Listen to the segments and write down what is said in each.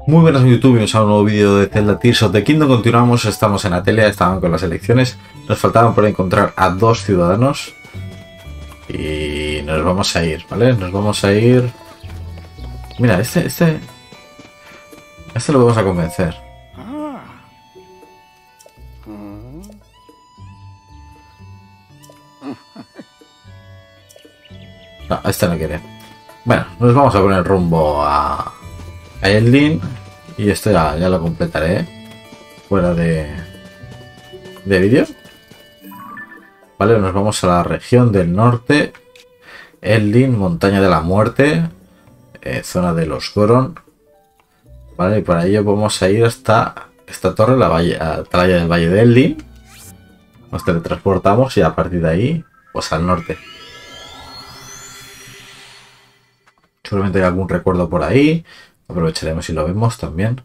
Muy buenas YouTube, bienvenidos a un nuevo vídeo de Zelda Tears of the Kingdom. Continuamos, estamos en Atelia, estaban con las elecciones. Nos faltaban por encontrar a 2 ciudadanos. Y nos vamos a ir, ¿vale? Nos vamos a ir... Mira, este lo vamos a convencer. No, este no quiere. Bueno, nos vamos a poner rumbo a Eldin. Y esto ya lo completaré fuera de vídeo. Vale, nos vamos a la región del norte. Eldin, montaña de la muerte. Zona de los Goron. Vale, y para ello vamos a ir hasta esta torre, la atalaya del Valle de Eldin. Nos teletransportamos y a partir de ahí, pues al norte. Seguramente hay algún recuerdo por ahí. Aprovecharemos y lo vemos también.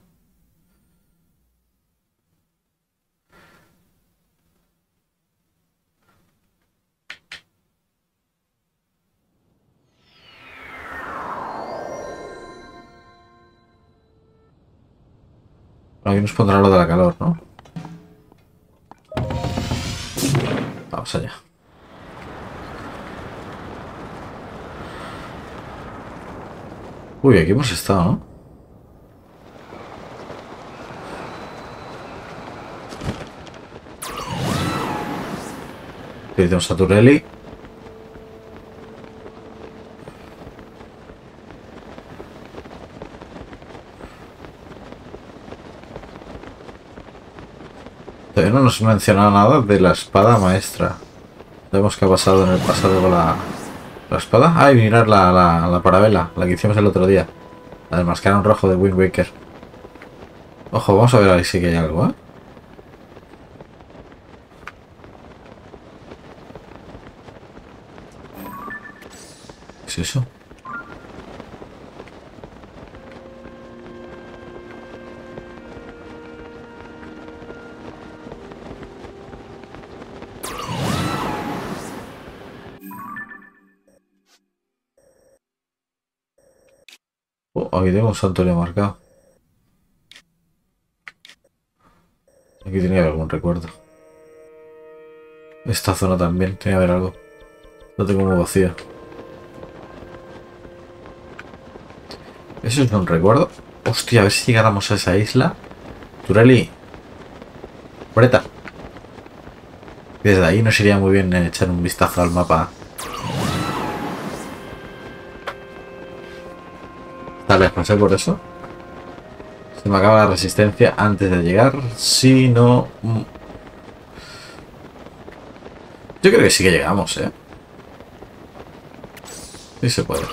Aquí nos pondrá lo de la calor, ¿no? Vamos allá. Uy, aquí hemos estado, ¿no? Aquí tenemos a Turelli. Todavía no nos menciona nada de la espada maestra. Sabemos qué ha pasado en el pasado con la espada. Ah, y mirar la parabela, la que hicimos el otro día. La del mascarón rojo de Wind Waker. Ojo, vamos a ver ahí si que hay algo, ¿eh? ¿Qué es eso? Oh, aquí tengo un santuario marcado. Aquí tenía que haber algún recuerdo. Esta zona también, tiene que haber algo. Lo tengo muy vacío. ¿Eso es un recuerdo? Hostia, a ver si llegáramos a esa isla. Turelli. Breta. Desde ahí nos iría muy bien echar un vistazo al mapa. Está lejos, ¿eh? Por eso. Se me acaba la resistencia antes de llegar. Si no... Yo creo que sí que llegamos, ¿eh? Sí se puede.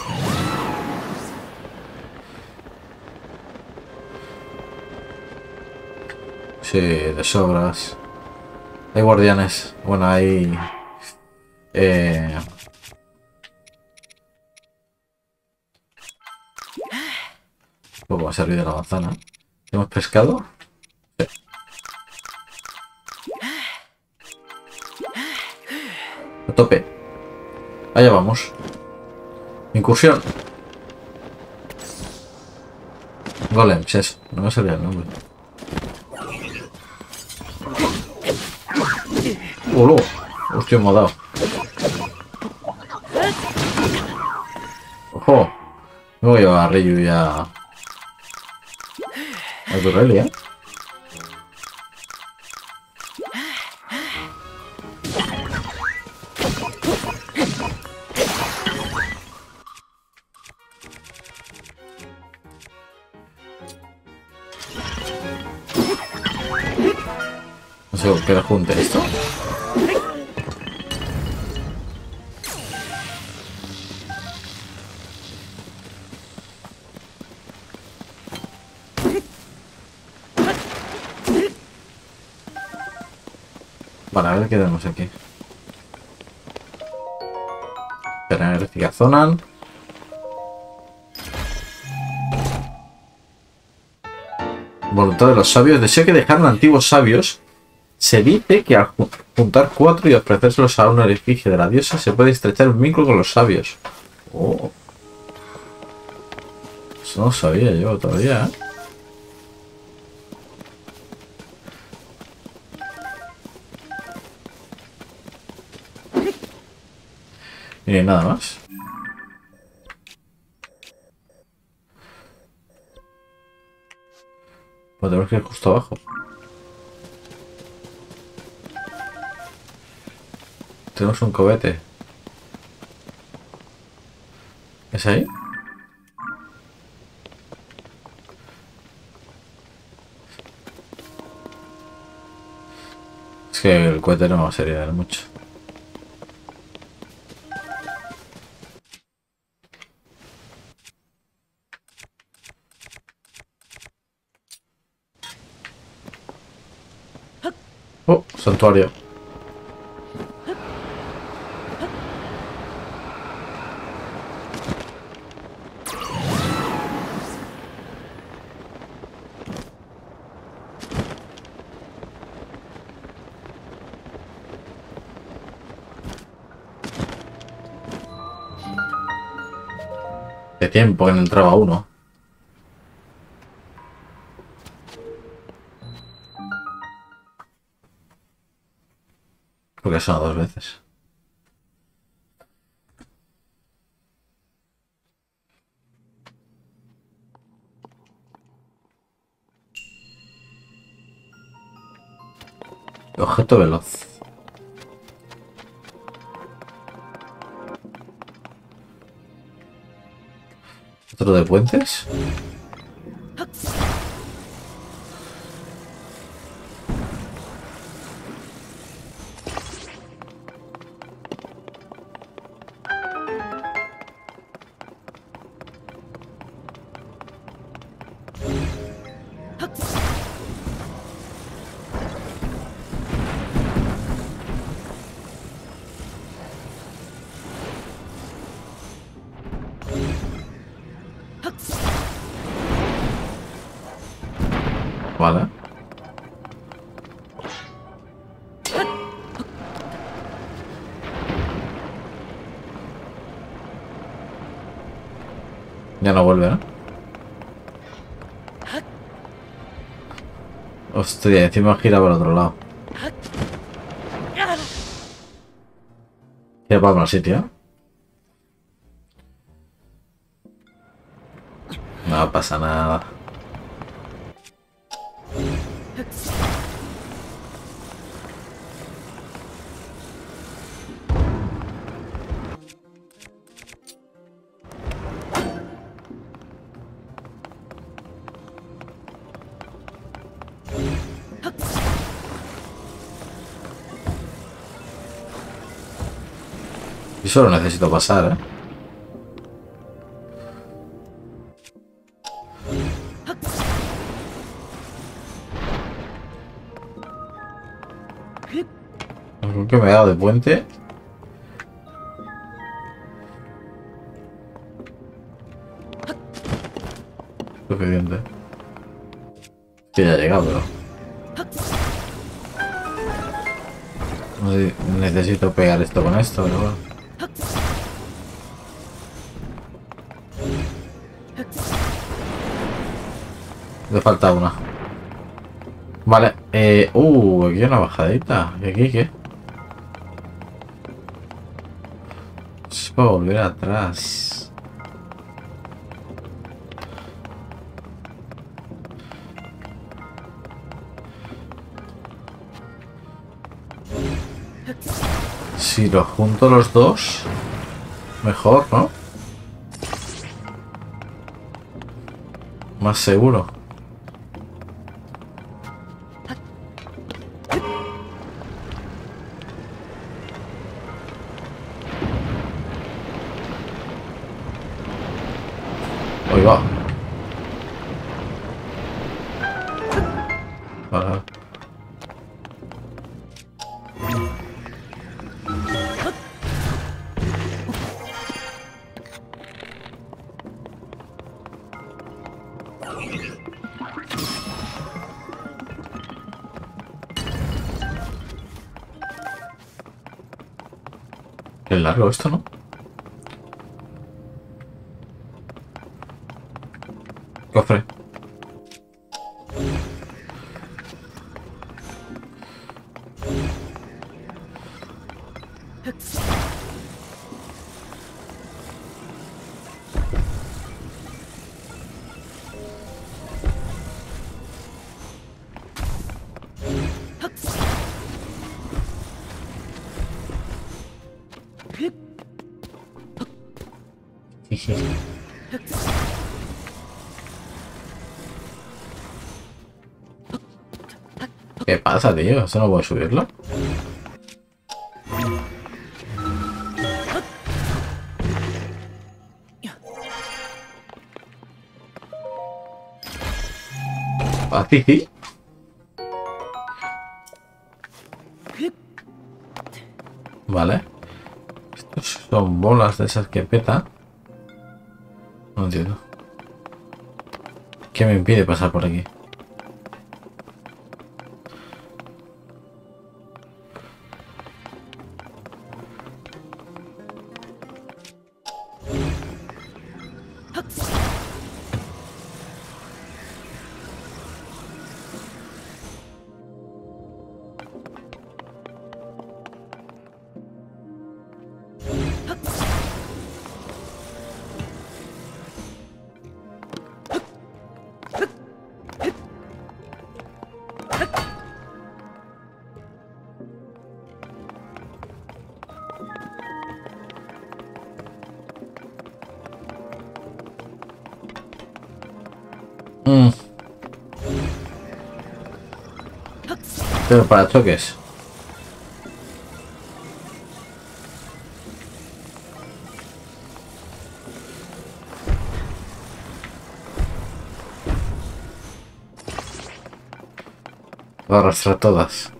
Sí, de sobras. Hay guardianes. Bueno, hay... ¿Cómo va a servir de la manzana? ¿Hemos pescado? Sí. A tope. Allá vamos. Incursión. Golems, eso. No me salía el nombre. ¡Hola! Hostia, me ha dado. ¡Ojo! Me voy a llevar a Ryu y a Turelli, ¿eh? No sé por qué le junte esto. Vale, a ver qué tenemos aquí. Energética Zonan. Voluntad de los sabios. Deseo que dejaron antiguos sabios. Se dice que al juntar 4 y ofrecérselos a una efigie de la diosa se puede estrechar un vínculo con los sabios. Oh. Eso no sabía yo todavía, ¿eh? Y nada más. Pues tenemos que ir justo abajo. Tenemos un cohete. ¿Es ahí? Es que el cohete no va a servir de mucho. Oh, santuario. De tiempo que no entraba uno. Porque son dos veces. Objeto veloz. ¿Otro de puentes? Vale. Ya no vuelve, ¿no? Hostia, encima gira para el otro lado. Gira para el sitio. No pasa nada. Y solo necesito pasar, ¿eh? Creo que me he dado de puente. Suficiente. Que ya ha llegado, pero... No sé si necesito pegar esto con esto, pero bueno. Me falta una. Vale, aquí hay una bajadita. ¿Y aquí qué? Es para volver atrás. Si lo junto los dos, mejor, ¿no? Más seguro. Ahí va. Vale. Qué largo esto, ¿no? Cofre. ¿Qué pasa, tío? ¿Eso no puedo subirlo? Así sí. Vale. Estos son bolas de esas que peta. No entiendo. ¿Qué me impide pasar por aquí? Pero para choques. Voy a arrastrar todas.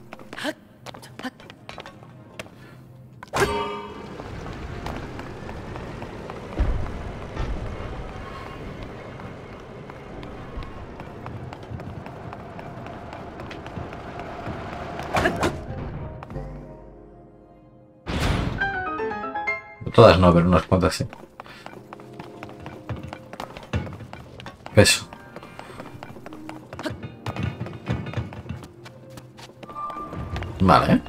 Todas no, pero unas cuantas sí. Peso. Vale.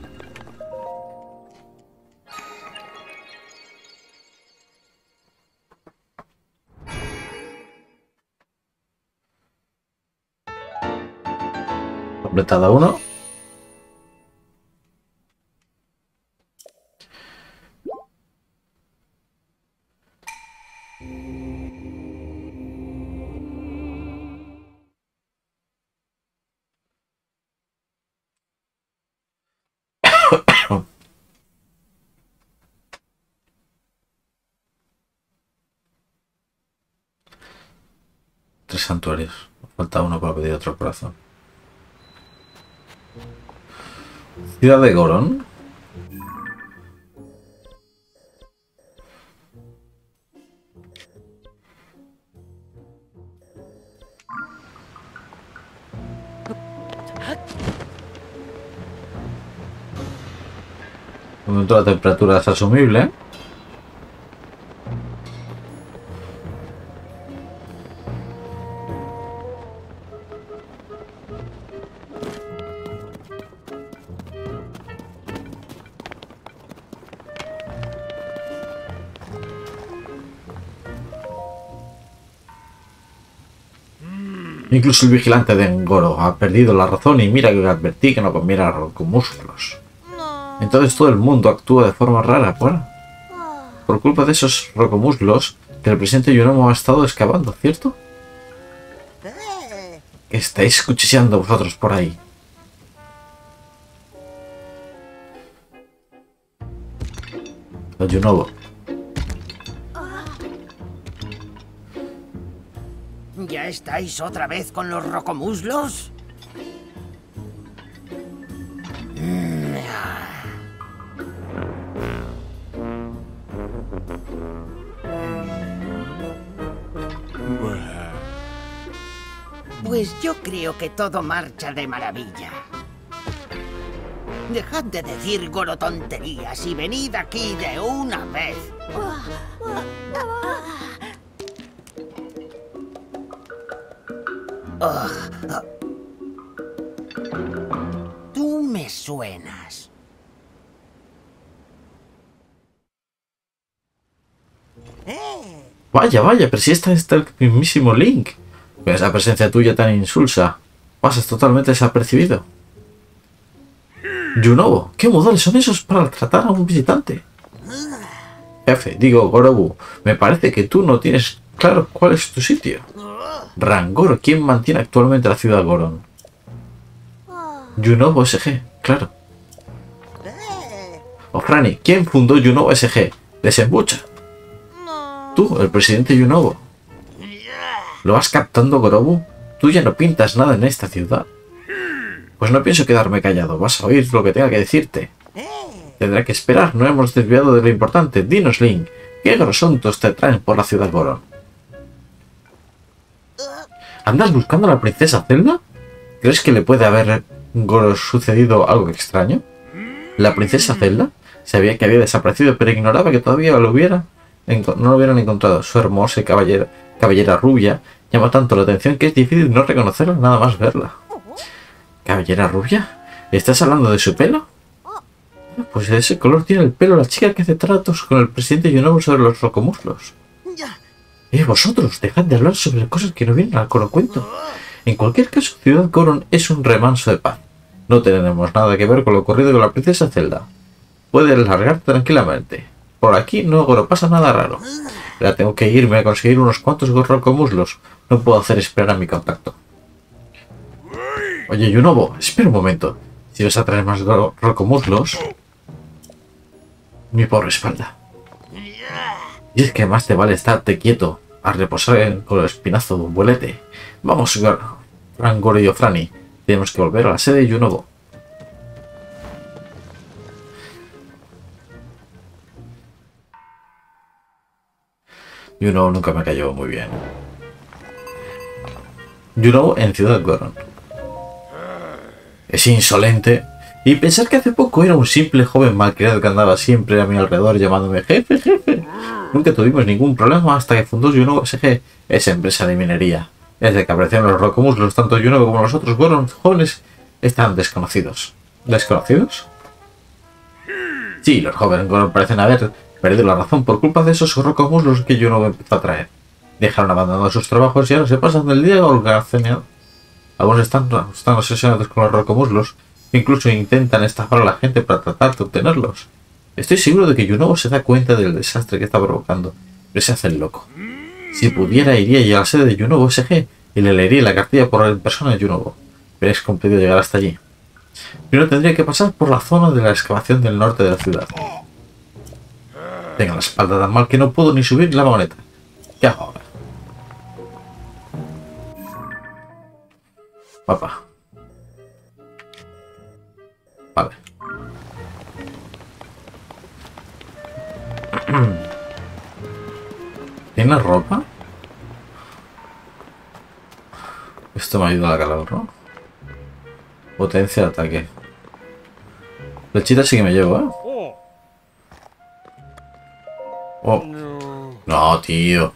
Completada uno. Tres santuarios. Falta uno para pedir otro corazón. Ciudad de Goron. De momento la temperatura es asumible. Incluso el vigilante de Engoro ha perdido la razón y mira que le advertí que no comiera rocomúsculos. Entonces todo el mundo actúa de forma rara, bueno. Por culpa de esos rocomuslos que el presidente Yunomo ha estado excavando, ¿cierto? ¿Qué estáis cuchicheando vosotros por ahí? Los Yunobo. ¿Ya estáis otra vez con los rocomuslos? Pues yo creo que todo marcha de maravilla. Dejad de decir gorotonterías y venid aquí de una vez. Tú me suenas. Vaya, vaya, pero si esta está el mismísimo Link. Con esa presencia tuya tan insulsa, pasas totalmente desapercibido. Yunobo, ¿qué modales son esos para tratar a un visitante? Jefe, digo, Gorobu, me parece que tú no tienes Claro, ¿cuál es tu sitio? Rangoro, ¿quién mantiene actualmente la ciudad Goron? Yunobo SG, claro. Ofrani, ¿quién fundó Yunobo SG? Desembucha. Tú, el presidente Yunobo. ¿Lo vas captando, Gorobu? Tú ya no pintas nada en esta ciudad. Pues no pienso quedarme callado. Vas a oír lo que tenga que decirte. Tendrá que esperar. No hemos desviado de lo importante. Dinos, Link, ¿qué asuntos te traen por la ciudad Goron? ¿Andas buscando a la princesa Zelda? ¿Crees que le puede haber sucedido algo extraño? ¿La princesa Zelda? Sabía que había desaparecido, pero ignoraba que todavía no lo hubieran encontrado. Su hermosa cabellera rubia llama tanto la atención que es difícil no reconocerla nada más verla. ¿Cabellera rubia? ¿Estás hablando de su pelo? Pues de ese color tiene el pelo la chica que hace tratos con el presidente Yunobo sobre los rocomuslos. Vosotros, dejad de hablar sobre cosas que no vienen al cuento. En cualquier caso, Ciudad Goron es un remanso de paz. No tenemos nada que ver con lo ocurrido con la princesa Zelda. Puedes largarte tranquilamente. Por aquí no pasa nada raro. Ya tengo que irme a conseguir unos cuantos rocomuslos. No puedo hacer esperar a mi contacto. Oye, Yunobo, espera un momento. Si vas a traer más rocomuslos... Mi pobre espalda. Y es que más te vale estarte quieto a reposar con el espinazo de un vuelete. Vamos, Rangoro y Ofrani. Tenemos que volver a la sede de Yunobo. Yunobo nunca me cayó muy bien. Yunobo en Ciudad Goron. Es insolente. Y pensar que hace poco era un simple joven malcriado que andaba siempre a mi alrededor llamándome jefe, jefe. Nunca tuvimos ningún problema hasta que fundó Yunobo SG, esa empresa de minería. Desde que aparecieron los rocomuslos, tanto Yunobo como los otros Goron jóvenes están desconocidos. ¿Desconocidos? Sí, los jóvenes Goron parecen haber perdido la razón por culpa de esos rocomuslos que Yunobo empezó a traer. Dejaron abandonados sus trabajos y ahora se pasan del día holgazaneando. Algunos están obsesionados con los rocomuslos. Incluso intentan estafar a la gente para tratar de obtenerlos. Estoy seguro de que Yunobo se da cuenta del desastre que está provocando, pero se hace el loco. Si pudiera, iría a la sede de Yunobo SG y le leería la cartilla por persona de Yunobo, pero es complicado llegar hasta allí. Primero tendría que pasar por la zona de la excavación del norte de la ciudad. Tengo la espalda tan mal que no puedo ni subir la vagoneta. ¿Qué hago ahora? Papá. Vale. ¿Tiene ropa? Esto me ayuda a la calor, ¿no? Potencia de ataque. Lechita sí que me llevo, ¿eh? Oh. No, tío.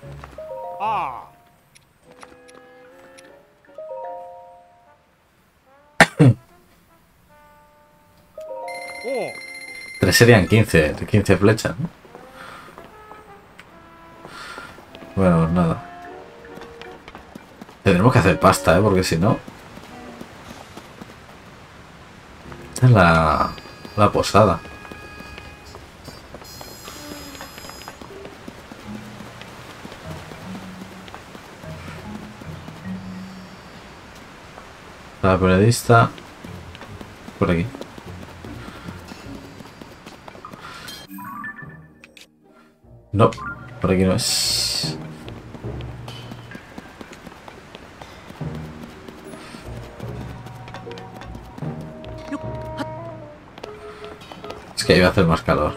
Tres serían 15 flechas, ¿no? Bueno, pues nada. Tendremos que hacer pasta, ¿eh? Porque si no... Esta es la posada. La periodista... Por aquí. No, por aquí no es. Es que iba a hacer más calor.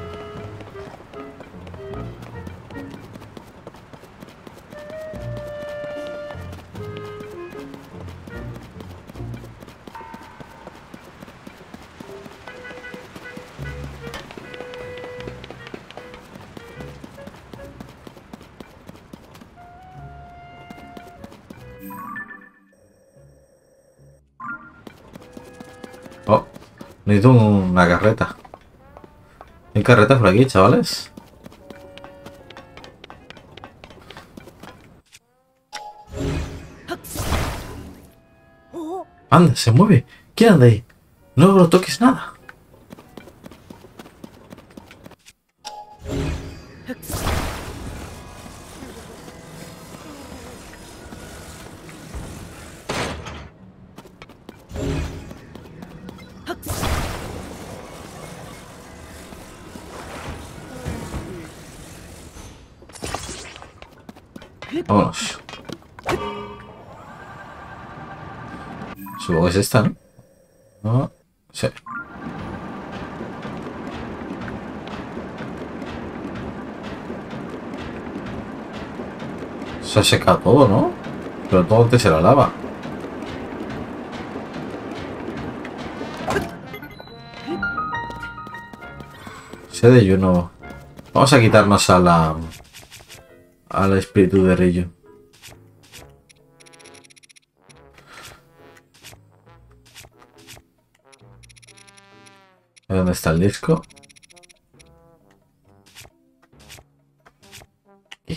Oh, necesito una carreta. ¿Hay carretas por aquí, chavales? Anda, se mueve. ¿Quién anda ahí? No lo toques nada. Vámonos. Supongo que es esta, ¿no? No. Sí. Se ha secado todo, ¿no? Pero todo antes era lava. Sede Yuno. Vamos a quitarnos a la... al espíritu de Ryu. ¿Dónde está el disco? Aquí.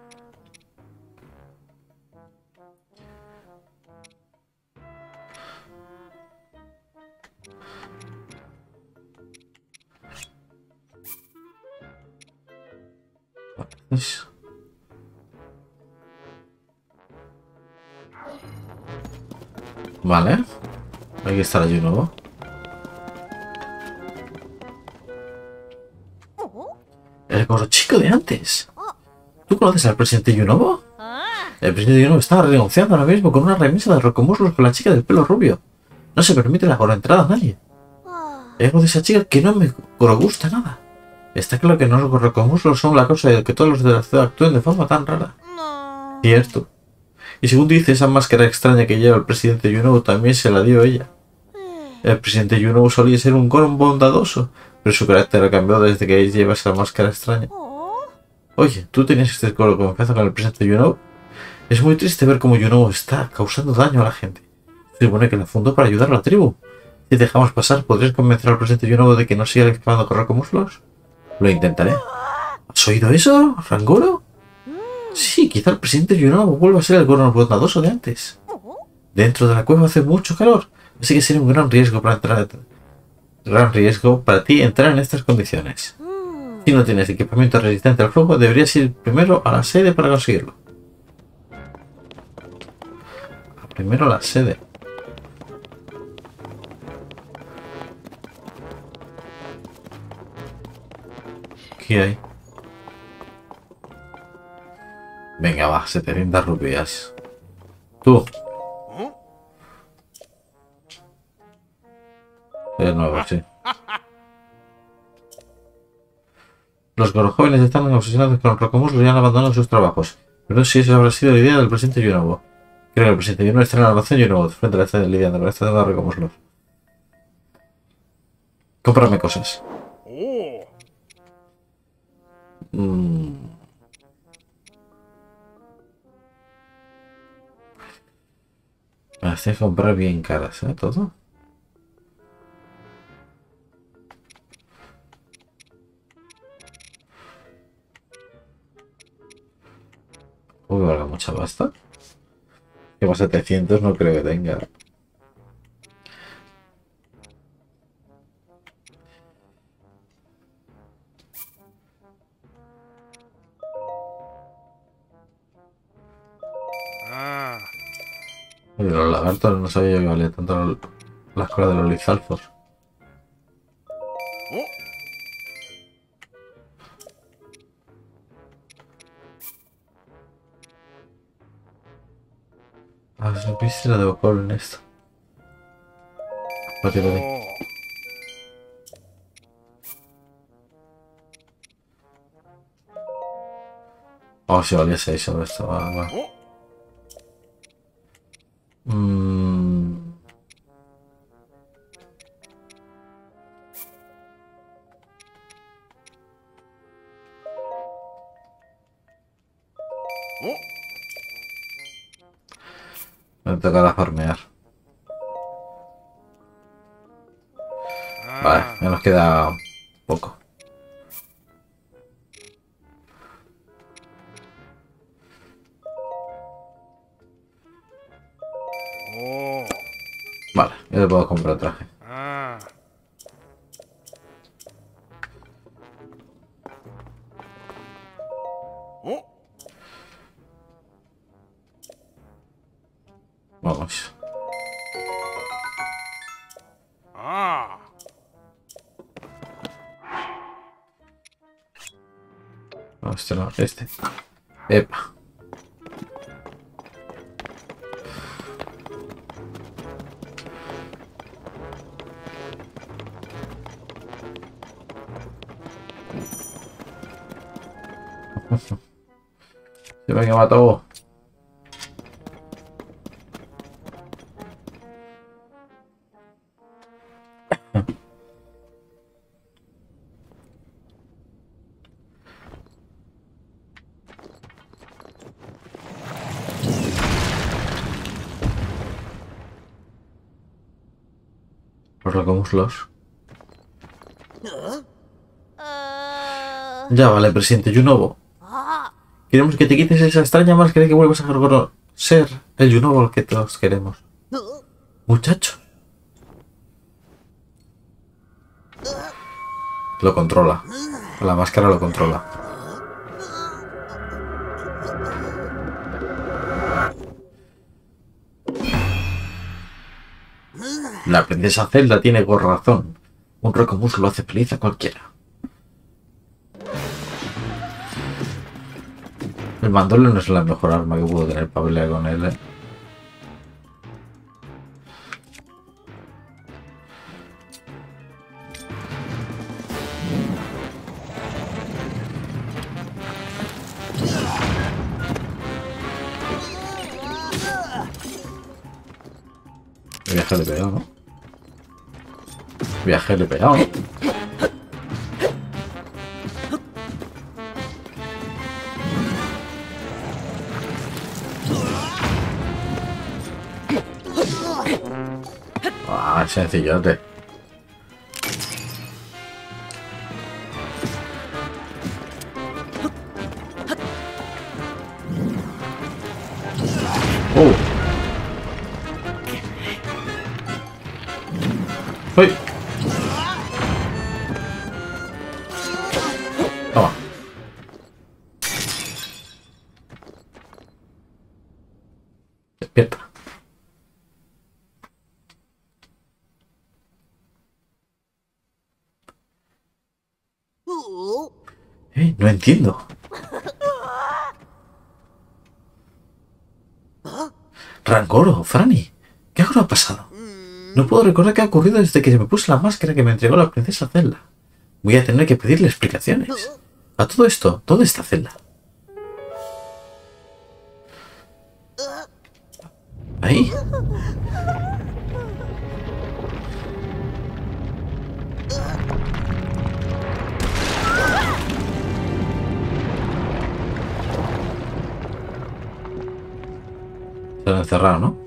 Vale. Aquí está la Yuno. El gorro chico de antes. ¿Tú conoces al presidente Yunobo? El presidente Yunobo está renunciando ahora mismo con una remesa de rocomuslos con la chica del pelo rubio. No se permite la entrada a nadie. Hay algo de esa chica que no me gusta nada. Está claro que los rocomuslos son la causa de que todos los de la ciudad actúen de forma tan rara. Cierto. Y según dice, esa máscara extraña que lleva el presidente Yunobo también se la dio ella. El presidente Yunobo solía ser un Goron bondadoso, pero su carácter ha cambiado desde que lleva esa máscara extraña. Oye, ¿tú tenías este coro de confianza con el presidente Yunobo? Es muy triste ver cómo Yunobo está causando daño a la gente. Se supone que la fundó para ayudar a la tribu. Si dejamos pasar, ¿podrías convencer al presidente Yunobo de que no siga explorando con rocomuslos? Lo intentaré. ¿Has oído eso, Rangoro? Sí, quizá el presidente Yunobo vuelva a ser el Goron bondadoso de antes. Dentro de la cueva hace mucho calor, así que sería un gran riesgo para ti entrar en estas condiciones. Si no tienes equipamiento resistente al fuego, deberías ir primero a la sede para conseguirlo. Primero a la sede. ¿Qué hay? Venga, va, 700 rupias. Tú. Es nuevo, sí. Los jóvenes están obsesionados con los rocomuslos y han abandonado sus trabajos. Pero no sé si eso habrá sido la idea del presidente Yunobo. Creo que el presidente Yunobo está en la almacén Yunobo, frente a la estación lidiando con esta de rocomuslos. Cómprame cosas. Me las tienes que comprar bien caras, ¿eh? Todo. Uy, valga mucha pasta. Que más 700 no creo que tenga. Oye, los lagartos no sabía que valía tanto la escuela de los lizalfos. A ver si viste la de Bocol en esto. Pati. Oh, si valía 6 sobre esto. Va. Me tocará farmear. Vale, ya nos queda poco. Vale, ya le puedo comprar traje. Vamos. No, este no, este. Epa. Se me mató. Los locomuslos. Ya vale, presidente Yunobo. Queremos que te quites esa extraña máscara y que vuelvas a ser el Yunobo que todos queremos. Muchacho. Lo controla. La máscara lo controla. La princesa Zelda tiene razón. Un rocomuslo hace feliz a cualquiera. El mandolino no es la mejor arma que puedo tener para pelear con él, ¿eh? Viaje le he pegado, ¿no? Viaje le he pegado, ¿no? Ah, sencillote. ¡Uy! Toma. Despierta. No entiendo. Rancoro, Franny, ¿qué ahora ha pasado? No puedo recordar qué ha ocurrido desde que se me puso la máscara que me entregó la princesa Zelda. Voy a tener que pedirle explicaciones. A todo esto, ¿dónde está Zelda? ¿Ahí? Se han encerrado, ¿no?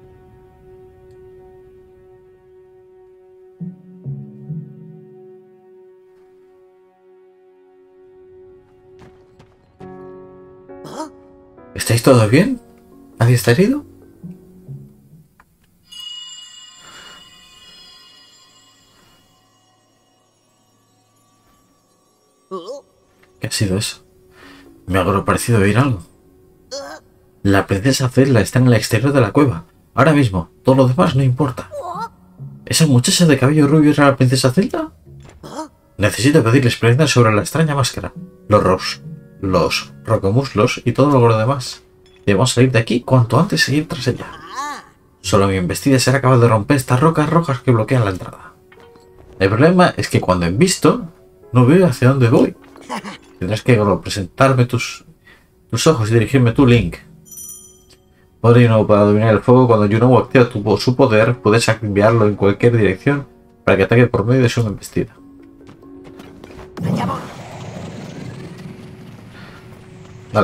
¿Estáis todos bien? ¿Nadie está herido? ¿Qué ha sido eso? Me ha parecido oír algo. La princesa Zelda está en el exterior de la cueva. Ahora mismo. Todo lo demás no importa. ¿Esa muchacha de cabello rubio era la princesa Zelda? Necesito pedirle explicaciones sobre la extraña máscara, los rocomuslos y todo lo demás. Debemos salir de aquí cuanto antes y ir tras ella. Solo mi embestida será capaz de romper estas rocas rojas que bloquean la entrada. El problema es que cuando invisto, no veo hacia dónde voy. Tendrás que presentarme tus ojos y dirigirme tu Link. Poder Yunobo para dominar el fuego. Cuando Yunobo activa su poder, puedes enviarlo en cualquier dirección para que ataque por medio de su embestida. Dale.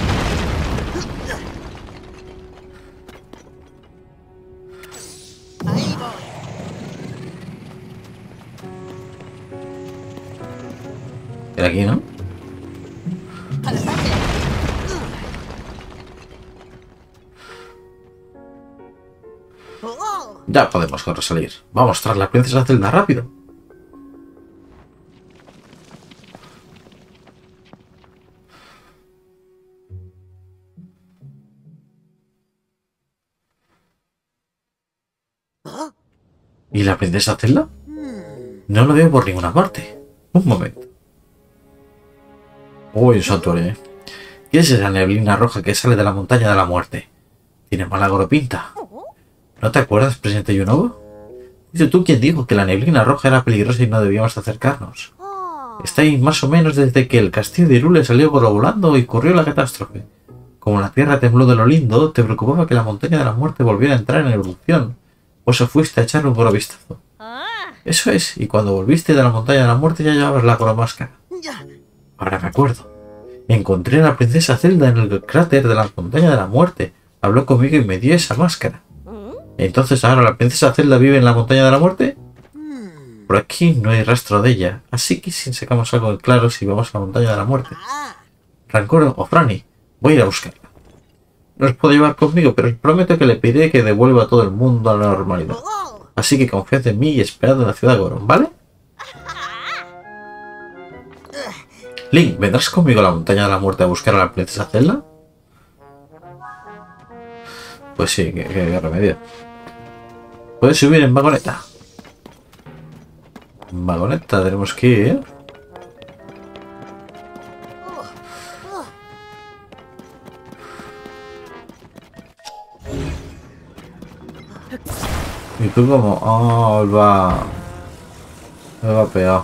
Era aquí, ¿no? Ya podemos salir. Vamos tras la princesa Zelda, rápido. ¿Y la princesa Zelda? No lo veo por ninguna parte. Un momento. Uy, un santuario, ¿eh? ¿Qué es esa neblina roja que sale de la montaña de la muerte? Tiene mala pinta. ¿No te acuerdas, presidente Yunobo? ¿Dices tú quién dijo que la neblina roja era peligrosa y no debíamos acercarnos? Está ahí más o menos desde que el castillo de Hyrule salió volando y corrió la catástrofe. Como la tierra tembló de lo lindo, te preocupaba que la montaña de la muerte volviera a entrar en erupción. Por eso fuiste a echarle un buen vistazo. Eso es, y cuando volviste de la montaña de la muerte ya llevabas la cola máscara. Ahora me acuerdo. Encontré a la princesa Zelda en el cráter de la montaña de la muerte. Habló conmigo y me dio esa máscara. Entonces ahora la princesa Zelda vive en la montaña de la muerte. Por aquí no hay rastro de ella, así que si sacamos algo en claro si vamos a la montaña de la muerte. Rancor o Franny, voy a ir a buscarla. No os puedo llevar conmigo, pero os prometo que le pediré que devuelva a todo el mundo a la normalidad. Así que confiad en mí y esperad en la ciudad de Goron, ¿vale? Link, ¿vendrás conmigo a la montaña de la muerte a buscar a la princesa Zelda? Pues sí, qué remedio. Puedes subir en vagoneta. En vagoneta tenemos que ir. Y tú como... Oh, me va pegado.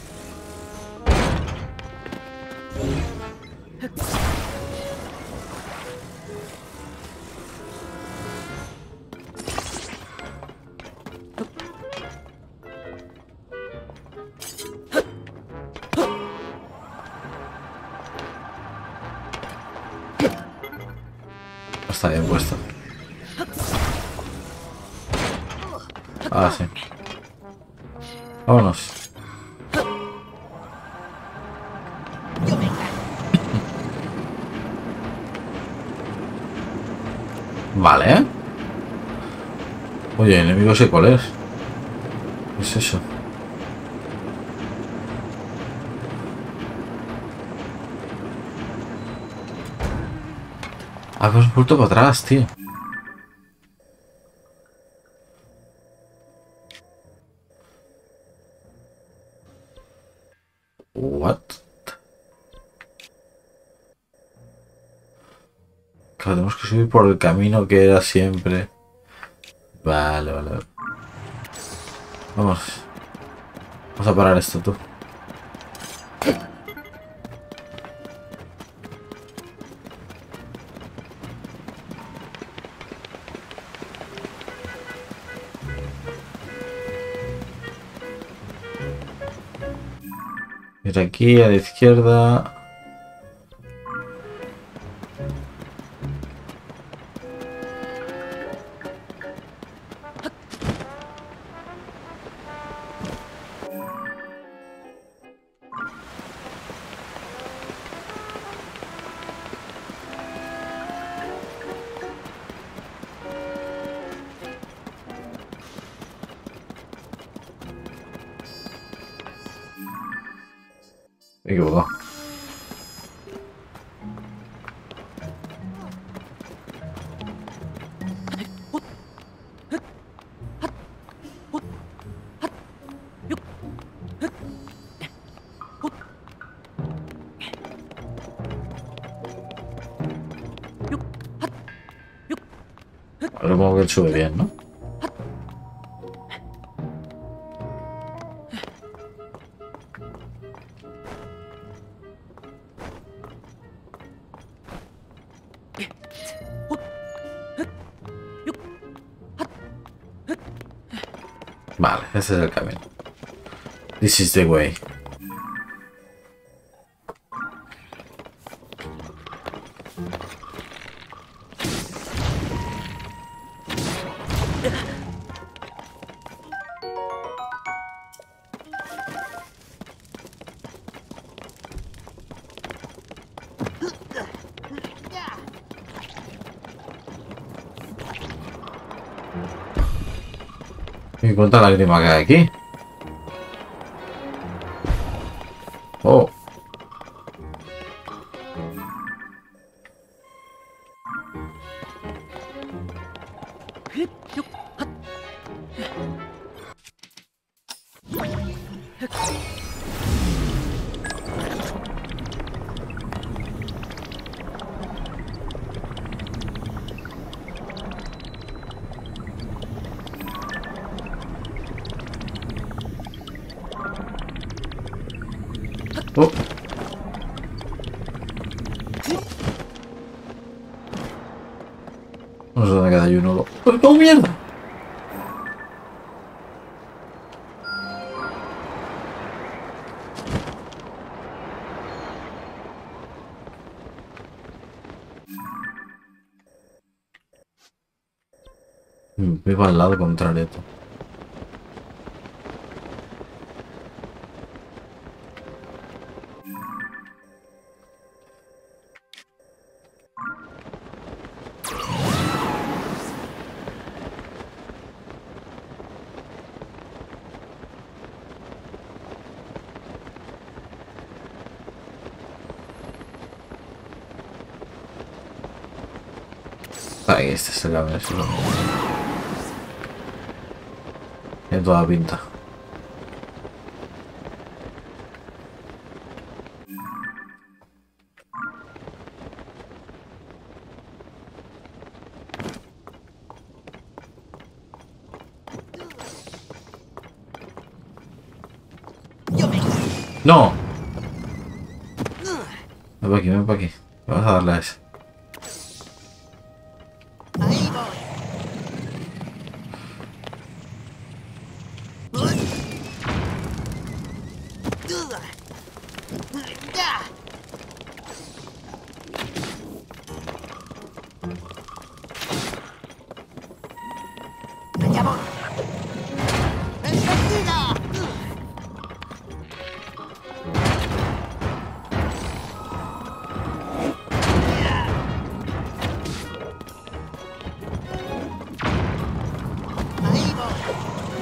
Está bien puesto. Ah, sí. Vámonos. Vale. Oye, enemigo sé cuál es. ¿Qué es eso? Ah, pues vuelto para atrás, tío. What? Claro, tenemos que subir por el camino que era siempre. Vale. Vamos. Vamos a parar esto, tú. Mira aquí a la izquierda. Me he equivocado. Ahora como que él sube bien, ¿no? Vale, ese es el camino. This is the way. ¿Y cuánta lágrima que hay aquí? Oh. Oh. No sé dónde queda Juno. ¡Pues no, mierda! Vivo al lado contrario. Tú. Ahí este es el cambio. Tiene toda pinta. ¡No! Ven para aquí, ven para aquí. Vamos a darle a ese. Ahí voy. Ya. Allá voy. ¡Enseguida! Ahí voy.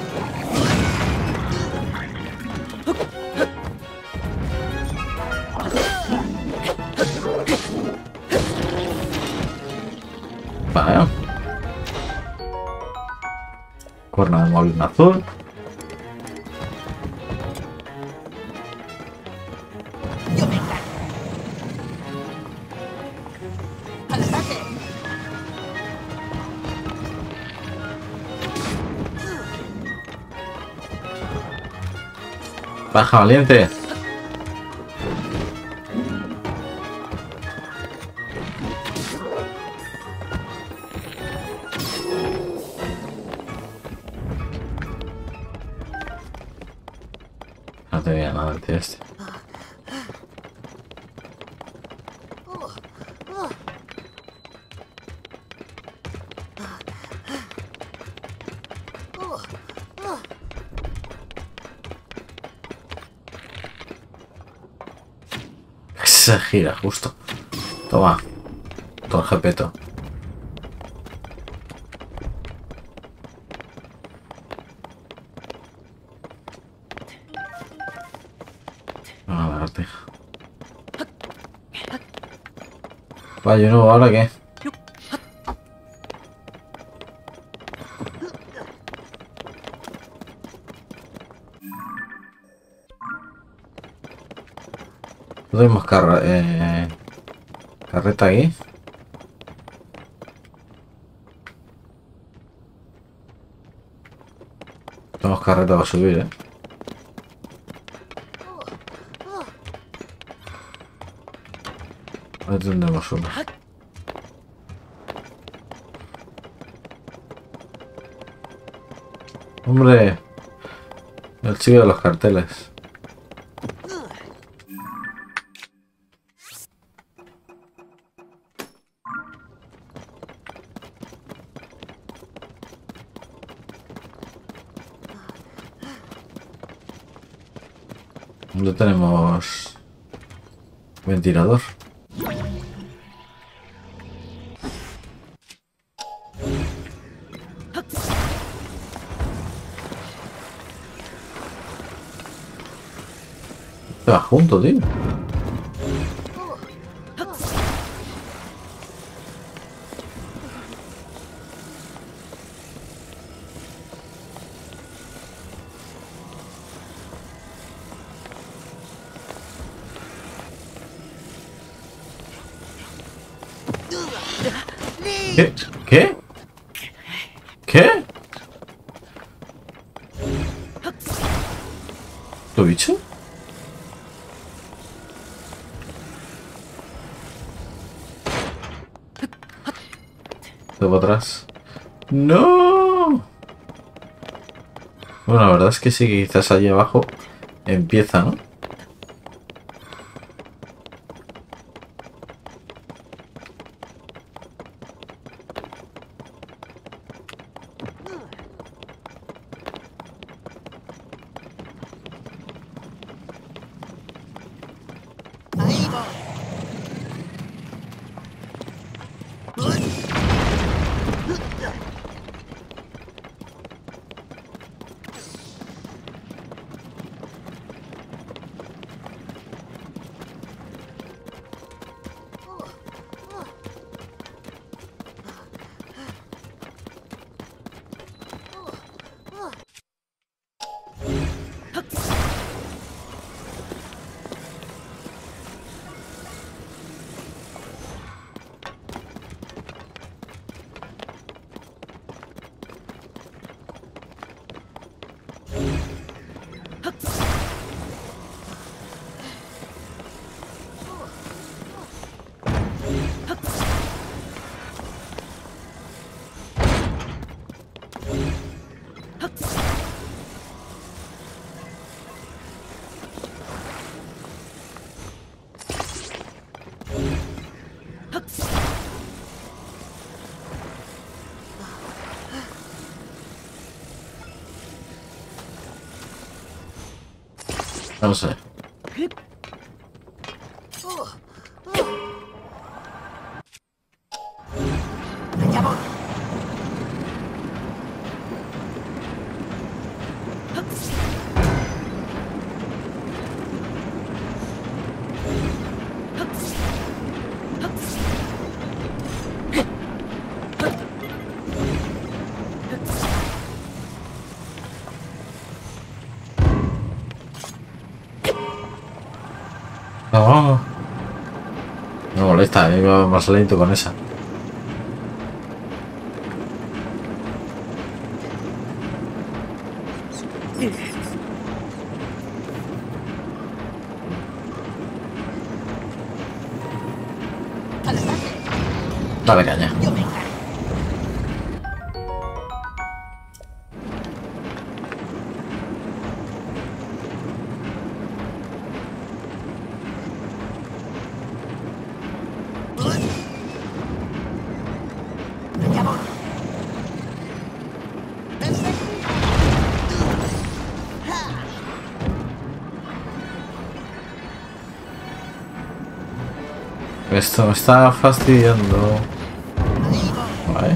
Vale. Cuerno de molino azul. Yo me encargo. ¡Al ataque! Baja, valiente. No tenía nada el tío este. Se gira justo. Toma. Todo el jepeto. A la lagartija. Vaya, no, ¿ahora qué? No tenemos carreta aquí. Tenemos carreta para subir, Ahí tendremos uno. Hombre, el chico de los carteles. ¿Dónde tenemos ventilador? Se va junto, tío. ¿Qué? ¿Qué? ¿Qué? ¿Lo bicho? Luego atrás. ¡No! Bueno, la verdad es que sí, quizás allí abajo empieza, ¿no? No sé. No. Me molesta, iba más lento con esa. Dale caña. Esto me está fastidiando. Vale.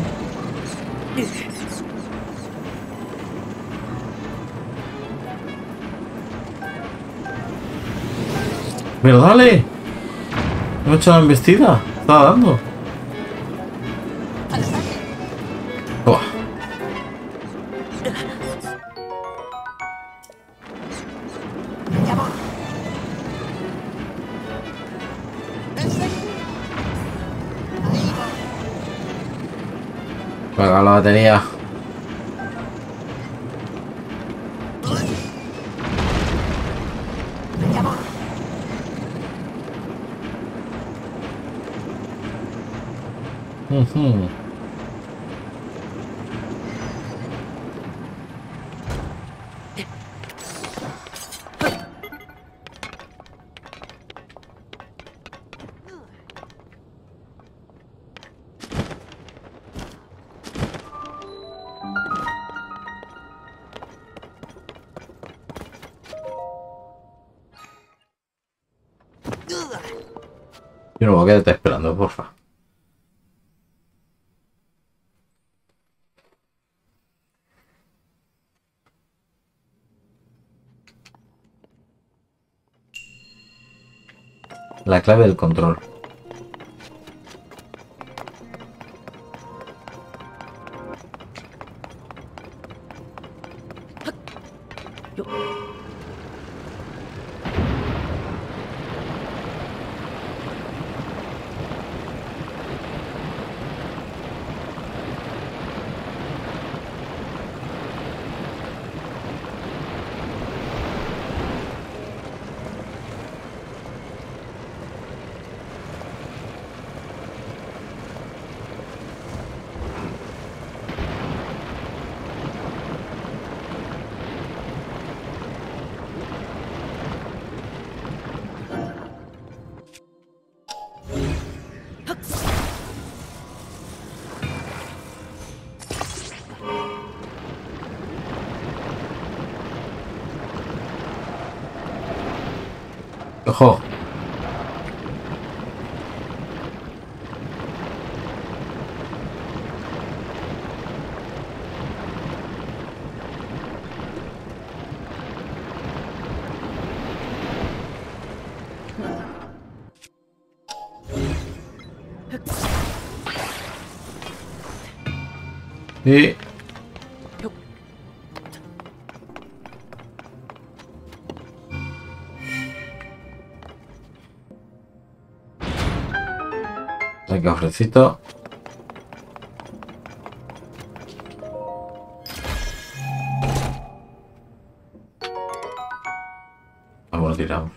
Pero dale. No he hecho la embestida. Estaba dando. Buah. Juega la batería. Yo no voy a quedarte esperando, porfa. La clave del control. ¡Ojo! Y... Venga, ofrecito. Vamos, lo tiramos.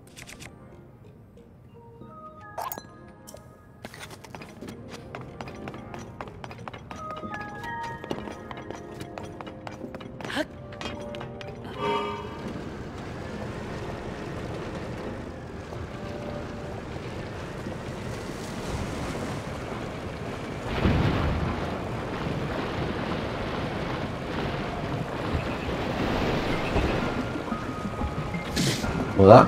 ¿Puedo?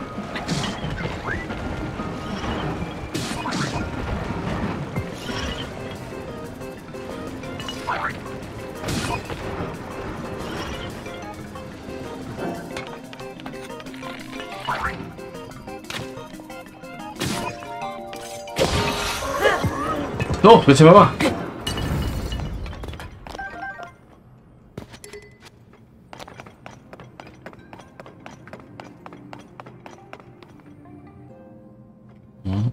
¡No! ¡Que se me va! Mm.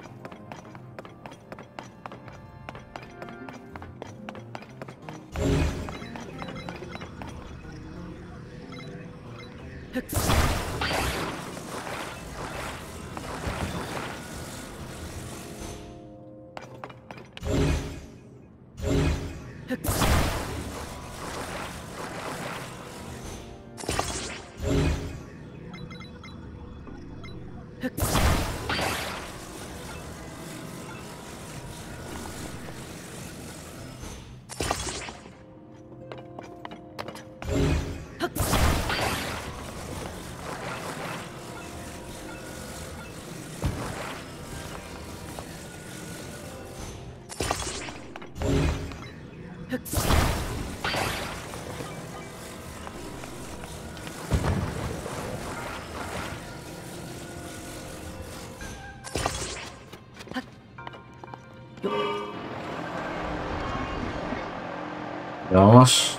Vamos.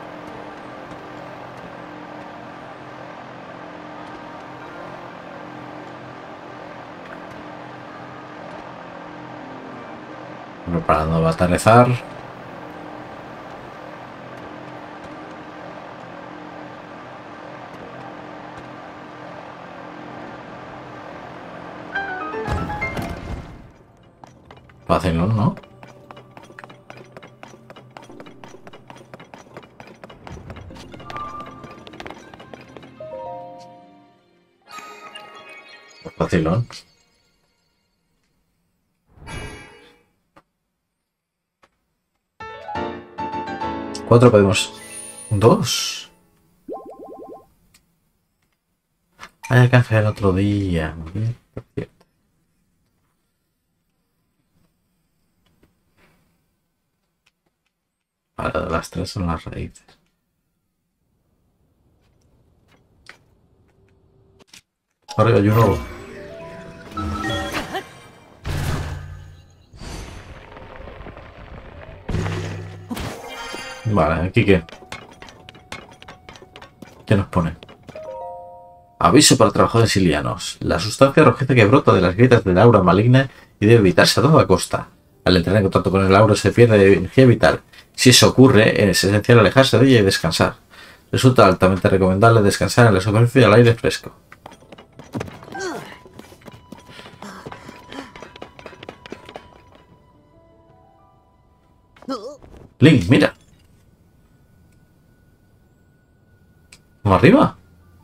Preparando para aterrizar. Fácil, ¿no? Facilón. Cuatro podemos. Dos. Hay alcance el otro día. Muy bien, por cierto. Vale, las tres son las raíces. Arriba hay uno. Vale, aquí qué. ¿Qué nos pone? Aviso para trabajadores silianos. La sustancia rojiza que brota de las grietas del aura maligna y debe evitarse a toda costa. Al entrar en contacto con el aura se pierde energía vital. Si eso ocurre, es esencial alejarse de ella y descansar. Resulta altamente recomendable descansar en la superficie y al aire fresco. Link, mira. ¿Vamos arriba?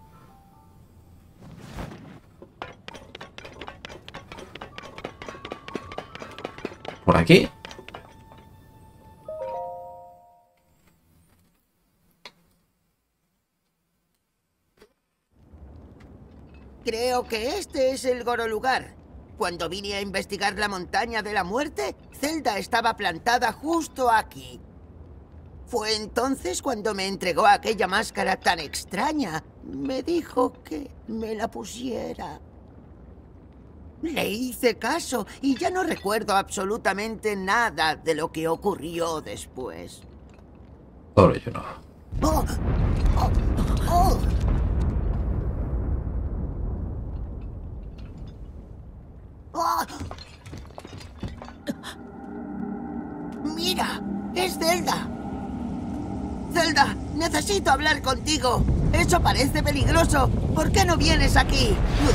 ¿Por aquí? Creo que este es el Gorolugar. Cuando vine a investigar la montaña de la muerte, Zelda estaba plantada justo aquí. Fue entonces cuando me entregó aquella máscara tan extraña. Me dijo que me la pusiera. Le hice caso y ya no recuerdo absolutamente nada de lo que ocurrió después. Pobre yo no. ¡Oh! ¡Oh! ¡Oh! ¡Oh! ¡Mira! ¡Es Zelda! ¡Zelda! ¡Necesito hablar contigo! ¡Eso parece peligroso! ¿Por qué no vienes aquí?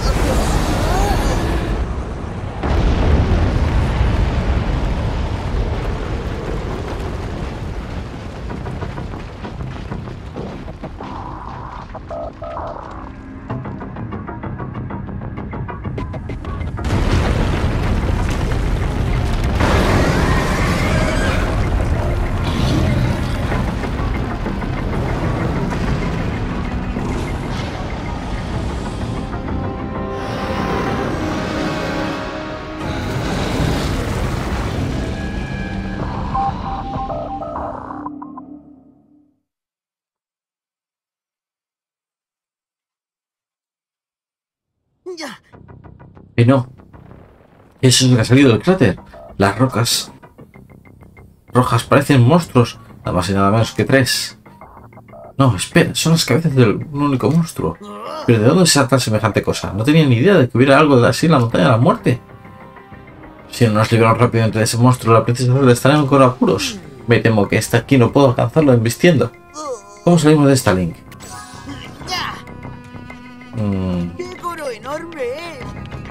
Ya. Y no. Eso es lo que ha salido del cráter. Las rocas rojas parecen monstruos. Nada más y nada menos que 3. No, espera, son las cabezas de un único monstruo. ¿Pero de dónde salta semejante cosa? No tenía ni idea de que hubiera algo así en la montaña de la muerte. Si no nos libramos rápido entre ese monstruo, la princesa Zelda estará en apuros. Me temo que está aquí, no puedo alcanzarlo embistiendo. ¿Cómo salimos de esta, Link? ¡Ya! ¡Qué coro enorme es!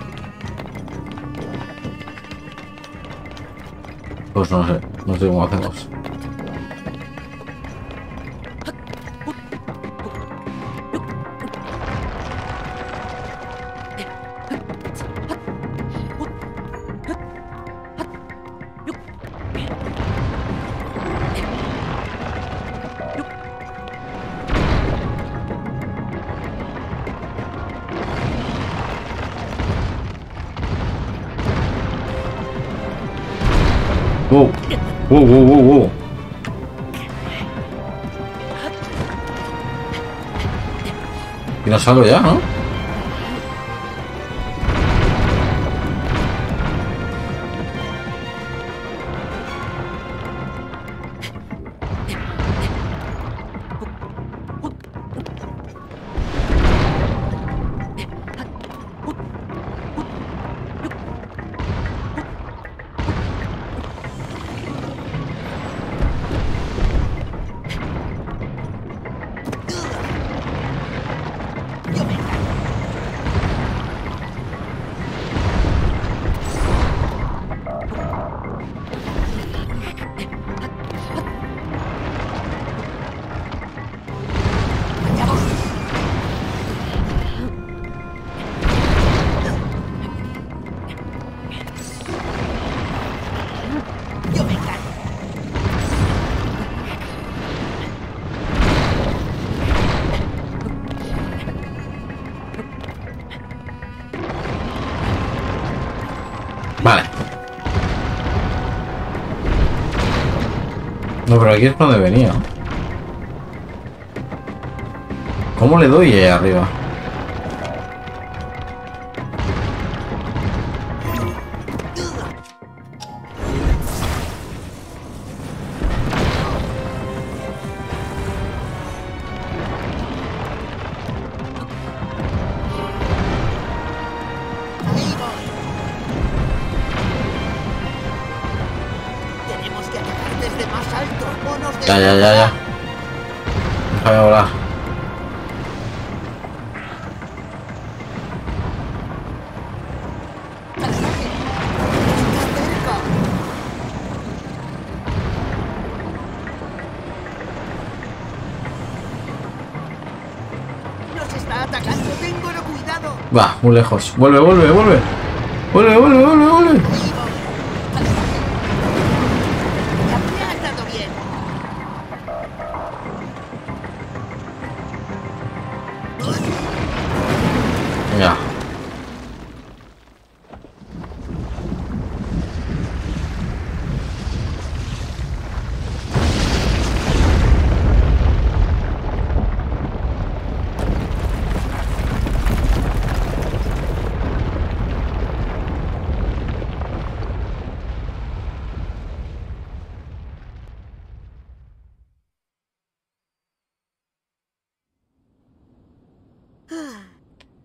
Pues no sé cómo hacemos. ¡Wow! ¡Wow, wow, wow, wow! Y no salgo ya, ¿no? Vale. No, pero aquí es por donde venía. ¿Cómo le doy ahí arriba? Tenemos que atacar desde más alto. O nos Ya. destrozará. Déjame volar. Está cerca. Nos está atacando. Tengo cuidado. Va, muy lejos. Vuelve. Vuelve. Ya ha estado bien. Ya.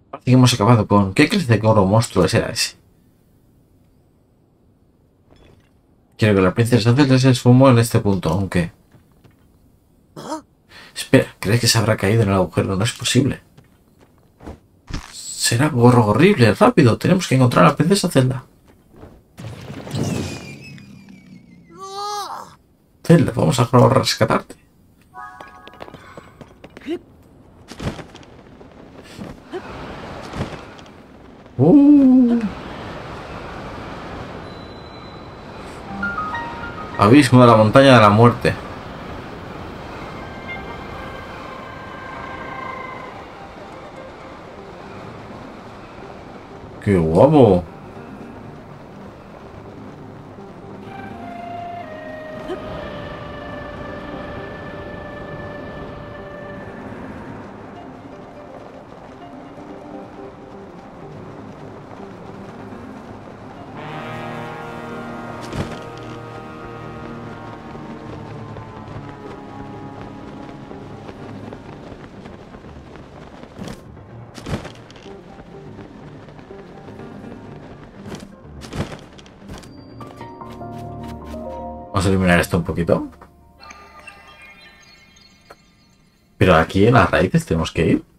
Parece que hemos acabado con... ¿Qué clase de coro monstruo era ese? Quiero que la princesa Zelda se esfumó en este punto, aunque... Espera, ¿crees que se habrá caído en el agujero? No es posible. Será gorro horrible, rápido. Tenemos que encontrar a la princesa Zelda. Zelda, vamos a rescatarte. Abismo de la montaña de la muerte. ¡Qué guapo! Vamos a eliminar esto un poquito. Pero aquí en las raíces tenemos que ir.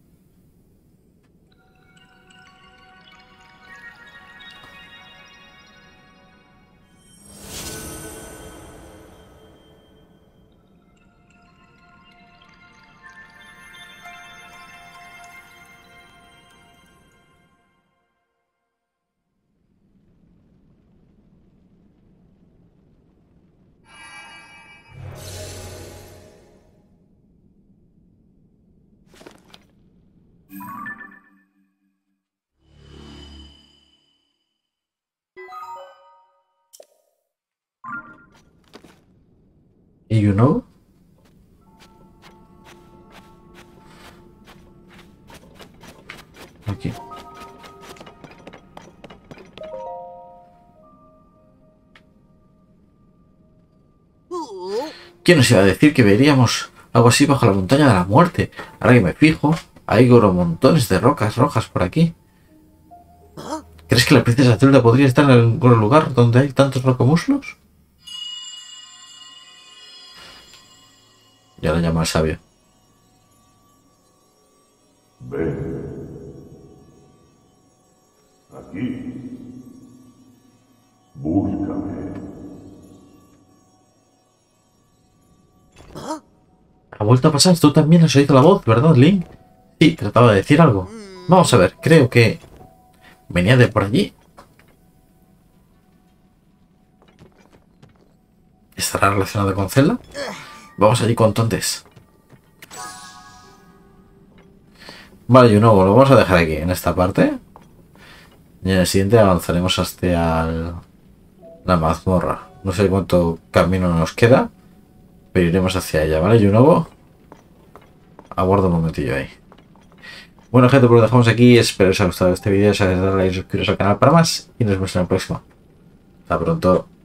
¿Y you know? Aquí. ¿Quién nos iba a decir que veríamos algo así bajo la montaña de la muerte? Ahora que me fijo, hay montones de rocas rojas por aquí. ¿Crees que la princesa Zelda podría estar en algún lugar donde hay tantos rocomuslos? Ya lo llamo al sabio. Ven. Aquí. Búscame. Ha vuelto a pasar, tú también has oído la voz, ¿verdad, Link? Sí, trataba de decir algo. Vamos a ver, creo que... venía de por allí. ¿Estará relacionado con Zelda? Vamos allí con tontes. Vale, Yunobo, lo vamos a dejar aquí, en esta parte. Y en el siguiente avanzaremos hasta la mazmorra. No sé cuánto camino nos queda, pero iremos hacia ella, ¿vale, Yunobo? Aguardo un momentillo ahí. Bueno, gente, pues lo dejamos aquí. Espero que os haya gustado este vídeo. Si os ha gustado, darle like y suscribiros al canal para más. Y nos vemos en el próximo. Hasta pronto.